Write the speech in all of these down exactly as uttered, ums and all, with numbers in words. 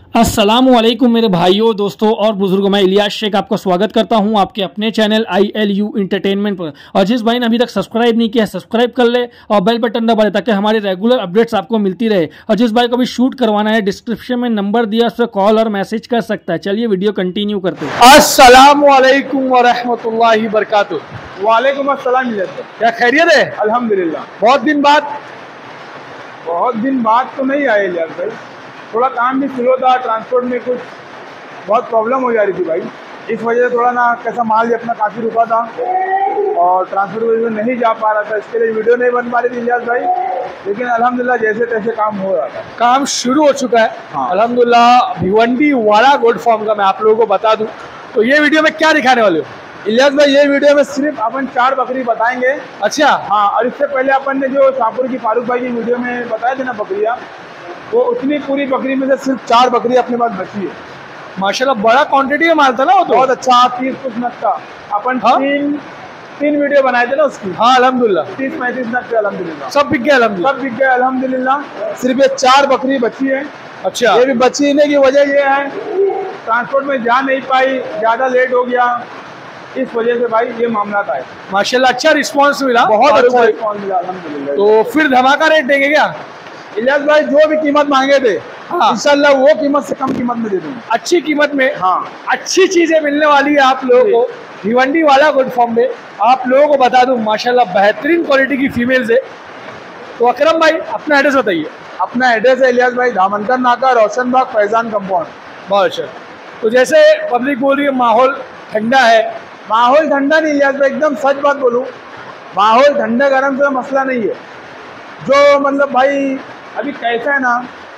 अस्सलामुअलैकुम मेरे भाइयों, दोस्तों और बुजुर्गों। मैं इलियास शेख आपका स्वागत करता हूं आपके अपने channel I L U entertainment पर। और जिस भाई ने अभी तक सब्सक्राइब नहीं किया है, सब्सक्राइब कर ले और बेल बटन दबा दे ताकि हमारी रेगुलर अपडेट्स आपको मिलती रहे। और जिस भाई को भी शूट करवाना है, डिस्क्रिप्शन में नंबर दिया, उस पर कॉल और मैसेज कर सकता है। चलिए वीडियो कंटिन्यू करते हैं। अस्सलामुअलैकुम वरहमतुल्लाहि बरकातुहू। वालेकुम अस्सलाम। क्या खैरियत है? अल्हम्दुलिल्लाह। बहुत दिन बाद बहुत दिन बाद तो नहीं आए यार भाई, थोड़ा काम भी स्लो था, ट्रांसपोर्ट में कुछ बहुत प्रॉब्लम हो जा रही थी भाई। इस वजह से थोड़ा ना कैसा माल भी अपना काफ़ी रुका था और ट्रांसपोर्ट की वजह से नहीं जा पा रहा था, इसके लिए वीडियो नहीं बन पा रही थी इलियास भाई। लेकिन अल्हम्दुलिल्लाह जैसे तैसे काम हो रहा था। काम शुरू हो चुका है। हाँ। अल्हम्दुलिल्लाह भिवंडी वाला गोल्ड फार्म का मैं आप लोगों को बता दूं तो ये वीडियो में क्या दिखाने वाले हो इलियास भाई? ये वीडियो में सिर्फ अपन चार बकरी बताएंगे। अच्छा। हाँ, और इससे पहले अपन ने जो शाहपुर की फारूक भाई की वीडियो में बताए थे ना बकरियाँ, वो उतनी पूरी बकरी में से सिर्फ चार बकरी अपने पास बची है। माशाल्लाह बड़ा क्वांटिटी में माल था ना वो तो। बहुत अच्छा, तीस कुछ नग का अपन हाँ? तीन तीन वीडियो बनाए थे ना उसकी। हाँ अल्हम्दुलिल्लाह तीस पैंतीस नग के अल्हम्दुलिल्लाह सब बिक गया। अल्हम्दुलिल्लाह सब बिक गए अल्हम्दुलिल्लाह। सिर्फ ये चार बकरी बची है। अच्छा। ये भी बचीने की वजह ये है, ट्रांसपोर्ट में जा नहीं पाई, ज़्यादा लेट हो गया, इस वजह से भाई ये मामला था। माशाल्लाह अच्छा रिस्पांस मिला, बहुत अच्छा रिस्पॉन्स मिला अल्हम्दुलिल्लाह। तो फिर धमाका रेट देंगे क्या इलियास भाई? जो भी कीमत मांगे थे हाँ। इंशाल्लाह वो कीमत से कम कीमत में दे दूंगा। अच्छी कीमत में। हाँ, अच्छी चीजें मिलने वाली है आप लोगों को भिवंडी वाला गोल्ड फार्म में। आप लोगों को बता दूं माशाल्लाह बेहतरीन क्वालिटी की फीमेल्स है। तो अकरम भाई अपना एड्रेस बताइए। अपना एड्रेस है इलियास भाई धामनकर नाका, रोशन बाग, फैजान कंपाउंड। बहुत अच्छा। तो जैसे पब्लिक बोल रही है माहौल ठंडा है, माहौल ठंडा नहीं इलियास भाई, एकदम सच बात बोलूँ, माहौल ठंडा गर्म से मसला नहीं है। जो मतलब भाई अभी कैसा है ना,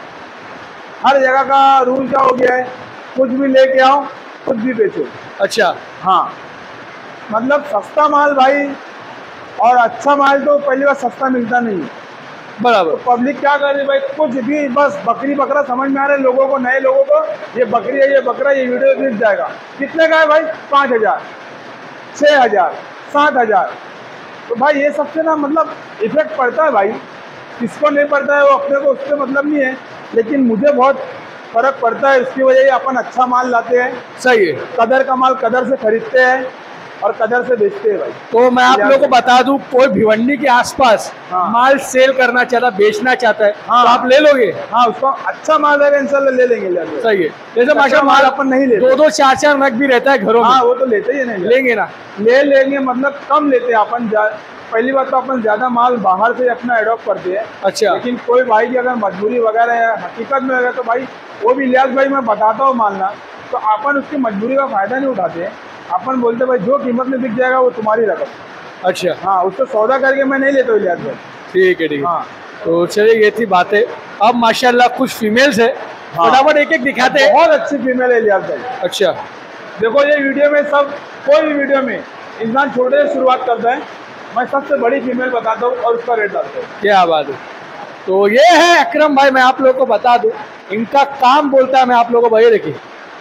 हर जगह का रूल क्या हो गया है, कुछ भी लेके आओ कुछ भी बेचो। अच्छा। हाँ, मतलब सस्ता माल भाई और अच्छा माल तो पहली बार सस्ता मिलता नहीं है। बराबर। तो पब्लिक क्या कर रही है भाई, कुछ भी बस बकरी बकरा समझ में आ रहा है लोगों को, नए लोगों को ये बकरी है ये बकरा, ये वीडियो दिख जाएगा। कितने का है भाई? पाँच हजार छः हजार सात हजार तो भाई ये सबसे ना मतलब इफेक्ट पड़ता है भाई। किसको नहीं पड़ता है वो अपने को उससे मतलब नहीं है, लेकिन मुझे बहुत फर्क पड़ता है। इसकी वजह से अपन अच्छा माल लाते हैं। सही है। कदर का माल कदर से खरीदते हैं और कदर से बेचते हैं भाई। तो मैं आप लोगों को बता दूं, कोई भिवंडी के आसपास हाँ। माल सेल करना चाहता है, बेचना चाहता है हाँ। तो आप ले लोगे। हाँ, उसको अच्छा माल है इंशाल्लाह ले लेंगे। ले लेंगे। सही है। जैसे अच्छा माशा माल माल अपन नहीं लेते। दो दो चार चार नग भी रहता है घरों में। हाँ, वो तो लेते ही नहीं। लेंगे ना? ले लेंगे मतलब कम लेते हैं अपन। पहली बात तो अपन ज़्यादा माल बाहर से अपना एडॉप्ट करते हैं। अच्छा। लेकिन कोई भाई की अगर मजबूरी वगैरह है, हकीकत में अगर, तो भाई वो भी इलियास भाई मैं बताता हूँ मालना, तो अपन उसकी मजबूरी का फ़ायदा नहीं उठाते हैं। अपन बोलते भाई जो कीमत में बिक जाएगा वो तुम्हारी रकम। अच्छा। हाँ, उससे सौदा करके मैं नहीं लेता हूँ इलियास भाई। ठीक है ठीक है। हाँ, तो चलिए ये थी बातें। अब माशाल्लाह कुछ फीमेल्स है, हाँ। फटाफट एक एक दिखाते हैं। बहुत अच्छी फीमेल है इलियास भाई। अच्छा। देखो ये वीडियो में सब, कोई भी वीडियो में इंसान छोटे से शुरुआत करता है, मैं सबसे बड़ी फीमेल बताता हूँ और उसका रेट डालता हूँ। क्या बात है। तो ये है अकरम भाई, मैं आप लोगों को बता दूं इनका काम बोलता है। मैं आप लोगों को भाई देखिए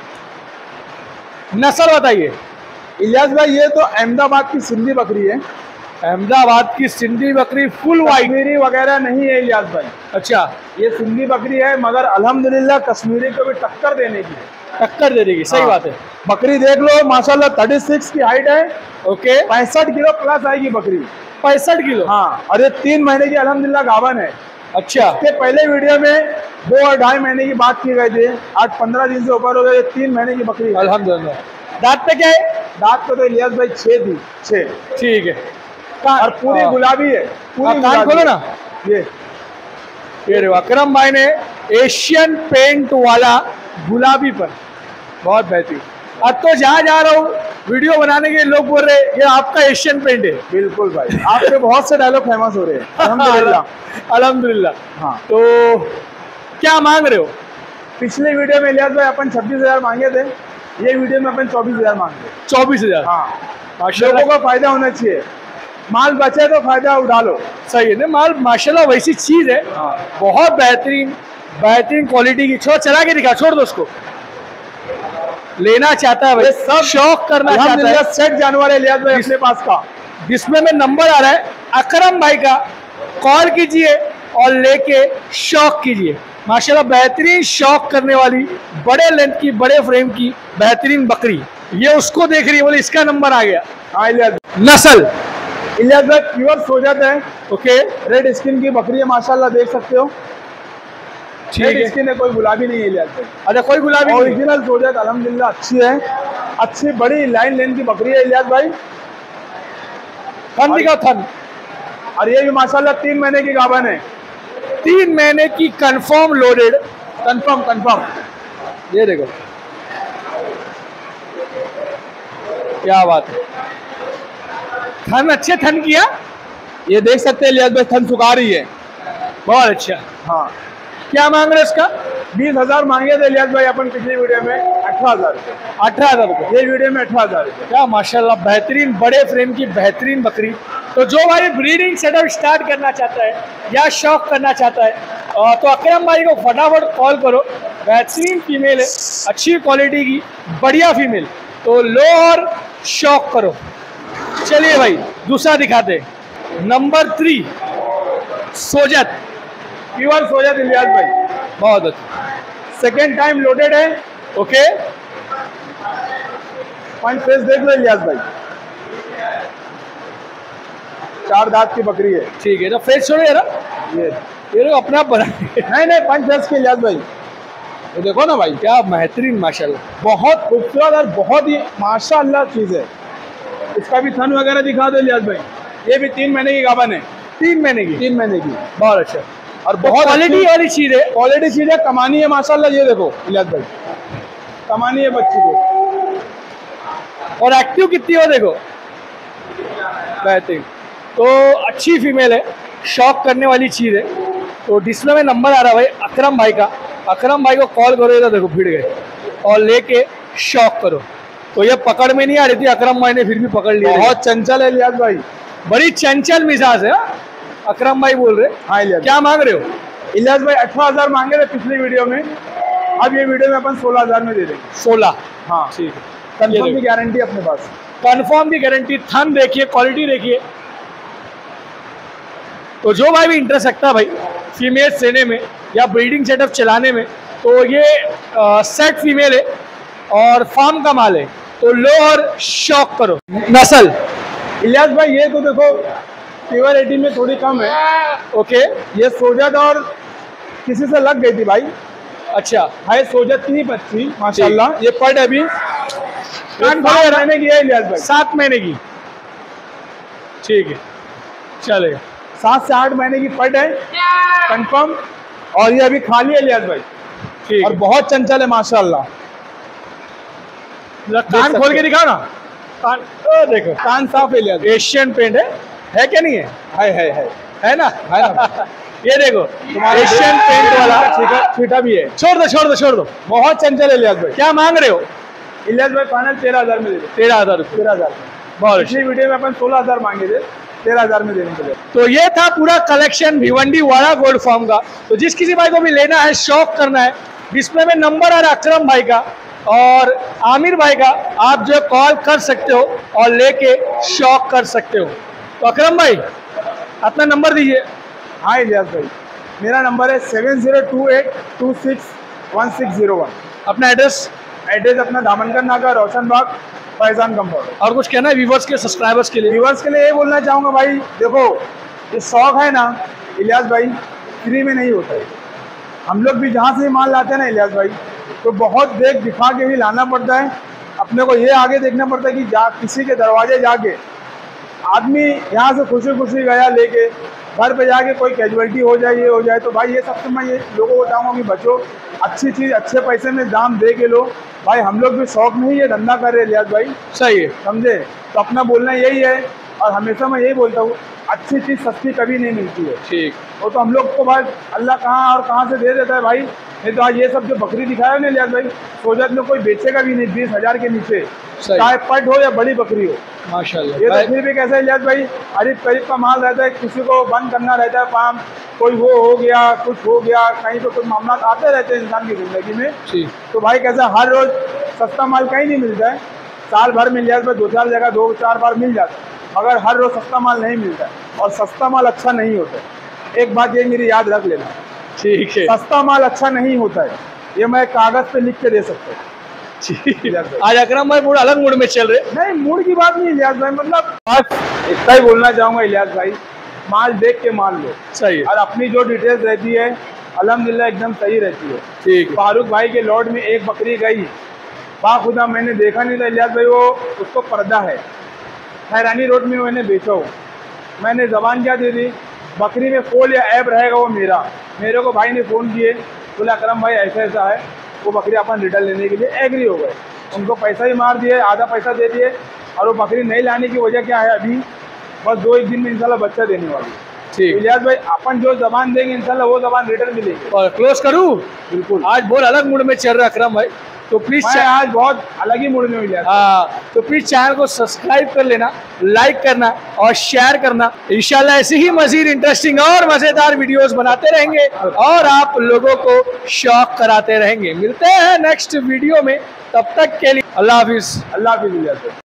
नस्ल बताइए इलियास भाई। ये तो अहमदाबाद की सिंधी बकरी है। अहमदाबाद की सिंधी बकरी फुल वाइट। कश्मीरी वगैरह नहीं है इलियास भाई। अच्छा। ये सिंधी बकरी है, मगर अल्हम्दुलिल्लाह कश्मीरी को भी टक्कर देने की है। टक्कर दे देगी। सही हाँ। बात है। बकरी देख लो माशाल्लाह, छत्तीस की हाइट है। ओके। पैंसठ किलो प्लस आएगी बकरी। पैंसठ किलो। हाँ, और ये तीन महीने की अल्हम्दुलिल्लाह गावन है। अच्छा। इसके पहले वीडियो में दो और ढाई महीने की बात की गई थी, आज पंद्रह दिन से ऊपर हो गए। तीन महीने की बकरी है। अल्हम्दुलिल्लाह। दांत पे क्या है? दांत को तो इलियास भाई छः थी, छः। ठीक है। और पूरी गुलाबी है, पूरी कान खोलो ना। ये ये देखो अकरम भाई ने एशियन पेंट वाला गुलाबी पर, बहुत बेहतरीन। अब तो जहाँ जा रहा हूँ वीडियो बनाने के लोग बोल रहे हैं ये आपका एशियन पेंट है। बिल्कुल भाई, आपके बहुत से डायलॉग फेमस हो रहे हैं अल्हम्दुलिल्लाह। अल्हम्दुलिल्लाह। हाँ, तो क्या मांग रहे हो? पिछले वीडियो में इलियास भाई अपन छब्बीस हजार मांगे थे, ये वीडियो में अपन चौबीस हजार मांगे। चौबीस हजार। हाँ, लोगों को फायदा होना चाहिए, माल बचे तो फायदा उठा लो। सही है ना? माल माशाल्लाह वैसी चीज है। हाँ। बहुत बेहतरीन बेहतरीन क्वालिटी की। छोड़ चला के दिखा, छोड़ दो उसको। लेना चाहता है भाई, सब शौक करना चाहता है। सेट जानवर है इलियास भाई अपने पास का, जिसमें में नंबर आ रहा है अकरम भाई का, कॉल कीजिए और लेके शौक कीजिए। माशाल्लाह बेहतरीन शौक करने वाली बड़े लेंथ की बड़े फ्रेम की बेहतरीन बकरी, ये उसको देख रही है, बोले इसका नंबर आ गया। हाँ इलियास नस्ल इलियास भाई प्योर सोजत है। ओके, रेड स्किन की बकरी है माशाल्लाह, देख सकते हो। ठीक है, स्किन है, कोई गुलाबी नहीं है इलियास भाई। अच्छा कोई गुलाबी नहीं। ओरिजिनल सोजत अल्हम्दुलिल्लाह अच्छी है, अच्छी बड़ी लाइन लेंथ की बकरी है इलियास भाई। थन दिखाओ थन। और ये भी माशाल्लाह तीन महीने की गाभन है, तीन महीने की कंफर्म लोडेड, कंफर्म कंफर्म। ये देखो क्या बात है, थन अच्छे थन किया, ये देख सकते हैं इलियास भाई, थन सुखा रही है। बहुत अच्छा। हाँ, क्या मांग रहे इसका? बीस हजार मांगे थे इलियास भाई अपन पिछली वीडियो में, अठारह हजार रुपये। अठारह हजार रुपये ये वीडियो में अठारह हजार रुपये। क्या माशाल्लाह बेहतरीन बड़े फ्रेम की बेहतरीन बकरी। तो जो भाई ब्रीडिंग सेटअप स्टार्ट करना चाहता है या शौक करना चाहता है अ, तो अकरम भाई को फटाफट कॉल करो। बेहतरीन फीमेल है, अच्छी क्वालिटी की बढ़िया फीमेल, तो लो और शौक करो। चलिए भाई दूसरा दिखाते हैं। Number three Sojat, pure Sojat Ilyas भाई, बहुत अच्छा। सेकेंड टाइम लोडेड है। ओके, पंच फेस देख लो इलियास भाई, चार दांत की बकरी है। ठीक है, तो फेस छोड़ो यार, ये ये लोग अपने आप बना नहीं नहीं पंच फेस के इलियास भाई, ये देखो ना भाई, क्या बेहतरीन माशाल्लाह, बहुत खूबसूरत और बहुत ही माशाल्लाह चीज है। इसका भी थन वगैरह दिखा दो इलियास भाई। ये भी तीन महीने की गाभन है, तीन महीने की, तीन महीने की, बहुत अच्छा। और बहुत बहुत क्वालिटी अच्छी- वाली चीज है। क्वालिटी चीज है, कमानी है माशाल्लाह। ये देखो इलियास भाई, कमानी है बच्ची को, और एक्टिव कितनी हो देखो, बेहतरीन। तो अच्छी फीमेल है, शौक करने वाली चीज है। तो डिस्प्ले में नंबर आ रहा है भाई अकरम भाई का, अकरम भाई को कॉल करो, तो देखो भिड़ गए, और लेके शौक करो। तो ये पकड़ में नहीं आ रही थी, अकरम भाई ने फिर भी पकड़ लिया। बहुत चंचल है इलियास भाई, बड़ी चंचल मिजाज है। हाँ? अकरम भाई बोल रहे, हाँ इलियास क्या मांग रहे हो? इलियास भाई अठारह हजार मांगे थे पिछली वीडियो में, अब ये वीडियो में अपन सोलह हजार में दे देंगे। सोलह, हाँ ठीक है। कंफर्म की गारंटी अपने पास। कंफर्म की गारंटी, थन देखिए, क्वालिटी देखिए। तो जो भाई भी इंटरेस्ट रखता है भाई फीमेल सेने में या ब्रीडिंग सेटअप चलाने में, तो ये आ, सेट फीमेल है और फार्म का माल है, तो लो और शौक करो। नस्ल इलियास भाई ये तो देखो प्योरिटी में थोड़ी कम है। ओके, ये सोजत और किसी से लग गई थी भाई, अच्छा, है सोजत की ही बच्ची माशाल्लाह। ये पढ़ अभी कान खोले रहने की है इलियास भाई, सात महीने की, ठीक है, चलेगा। सात से आठ महीने की पढ़ है कंफर्म, और ये अभी खाली है इलियास भाई, ठीक और है। बहुत चंचल है माशाल्लाह। कान खोल के दिखाओ ना, कान, ओ देखो, कान साफ है इलियास, एशियन पेंट है, है क्या नहीं है? है है है है ना, है ना। ये देखो तुम्हारा एशियन पेंट वाला छीटा छीटा भी है, छोड़ दो छोड़ दो छोड़ दो। बहुत चंचल है इलियास भाई। क्या मांग रहे हो? इलियास भाई फाइनल तेरह हजार में दे दो, तेरह हजार रुपये, तेरह हजार बहुत पिछली अच्छी। वीडियो में अपन सोलह हजार मांगे थे, तेरह हजार में देने के लिए। तो ये था पूरा कलेक्शन भिवंडी वाला गोल्ड फार्म का। तो जिस किसी भाई को भी लेना है, शौक करना है, डिस्प्ले में नंबर आ रहा है अकरम भाई का और आमिर भाई का, आप जो कॉल कर सकते हो और लेके शौक कर सकते हो। तो अकरम भाई अपना नंबर दीजिए। हाँ इलियास भाई, मेरा नंबर है seven zero two eight two six one six zero one. अपना एड्रेस एड्रेस अपना दामनकर नाका, रोशन बाग, फैजान कंपाउंड। और कुछ कहना है व्यूवर्स के, सब्सक्राइबर्स के लिए? व्यूवर्स के लिए ये बोलना चाहूँगा भाई, देखो ये शौक है ना इलियास भाई, फ्री में नहीं होता है। हम लोग भी जहाँ से माल लाते हैं ना इलियास भाई, तो बहुत देख दिखा के ही लाना पड़ता है। अपने को ये आगे देखना पड़ता है कि जा किसी के दरवाजे जाके आदमी यहाँ से खुशी खुशी गया लेके, घर पे जाके कोई कैजुअलिटी हो जाए, ये हो जाए, तो भाई ये सबसे मैं ये लोगों को चाहूँगा कि बचो, अच्छी चीज़ अच्छे पैसे में दाम दे के लो। भाई हम लोग भी शौक में ही ये धंधा कर रहे हैं इलियास भाई, सही है, समझे? तो अपना बोलना यही है, और हमेशा मैं यही बोलता हूँ, अच्छी चीज़ सस्ती कभी नहीं मिलती है। ठीक। वो तो हम लोग को भाई अल्लाह कहाँ और कहाँ से दे देता है भाई। नहीं तो आज ये सब जो बकरी दिखाया है ना इलियास भाई, सोजत में कोई बेचेगा भी नहीं बीस हजार के नीचे, चाहे पट हो या बड़ी बकरी हो। माशाल्लाह। ये तो फिर भी कैसा इलियास भाई, अरीब करीब का माल रहता है, किसी को बंद करना रहता है फार्म, कोई वो हो गया, कुछ हो गया, कहीं तो कुछ मामला आते रहते हैं इंसान की जिंदगी में। ठीक। तो भाई कैसा हर रोज सस्ता माल कहीं नहीं मिलता है, साल भर में इलियास भाई दो चार जगह दो चार बार मिल जाता है, मगर हर रोज सस्ता माल नहीं मिलता है, और सस्ता माल अच्छा नहीं होता है। एक बात ये मेरी याद रख लेना, ठीक है, सस्ता माल अच्छा नहीं होता है, ये मैं कागज पे लिख के दे सकता हूँ। ठीक है। आज अकरम भाई पूरा अलग मूड में चल रहे। नहीं, मूड की बात नहीं इलियास भाई, मतलब बस इतना ही बोलना चाहूंगा इलियास भाई, माल देख के मान लो। सही है। और अपनी जो डिटेल्स रहती है अल्हम्दुलिल्लाह एकदम सही रहती है। ठीक है। फारूक भाई के लॉट में एक बकरी गई, बाखुदा मैंने देखा नहीं था इलियास भाई, वो उसको पर्दा है, हैरानी रोड में मैंने बेचा हो, मैंने जबान क्या दे दी, बकरी में फोल या ऐब रहेगा वो मेरा। मेरे को भाई ने फ़ोन किए, बोला अकरम भाई ऐसा ऐसा है, वो बकरी अपन रिटर्न लेने के लिए एग्री हो गए, उनको पैसा ही मार दिए, आधा पैसा दे दिए। और वो बकरी नहीं लाने की वजह क्या है, अभी बस दो एक दिन में इंशाल्लाह बच्चा देने वाली। ठीक। इलियास भाई अपन जो जबान देंगे इंशाल्लाह वो जबान रिटर्न मिलेगी। और क्लोज करूँ? बिल्कुल। आज बहुत अलग मूड में चल रहा है अकरम भाई, तो प्लीज मैं आज बहुत अलग ही मूड में हूँ इलियास। हाँ, तो प्लीज चैनल को सब्सक्राइब कर लेना, लाइक करना और शेयर करना। इंशाल्लाह ऐसे ही मजीद इंटरेस्टिंग और मजेदार वीडियोस बनाते रहेंगे और आप लोगों को शौक कराते रहेंगे। मिलते हैं नेक्स्ट वीडियो में, तब तक के लिए अल्लाह हाफिज। अल्लाह हाफिज़ इलियास भाई।